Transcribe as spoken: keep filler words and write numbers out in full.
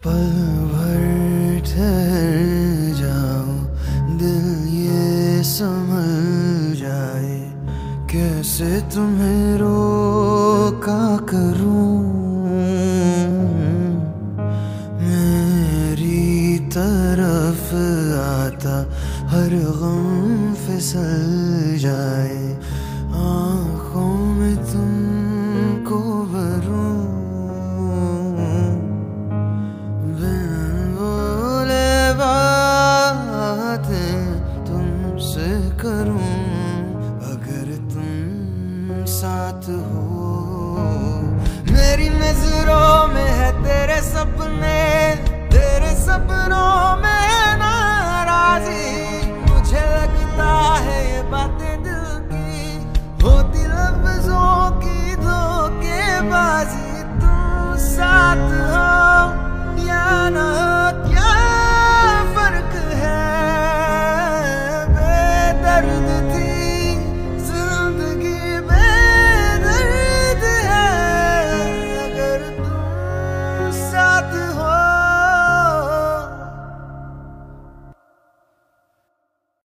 पल भर ठहर जाओ, दिल ये संभल जाए, कैसे तुम्हें रोका करूं। मेरी तरफ आता हर गम फिसल जाए,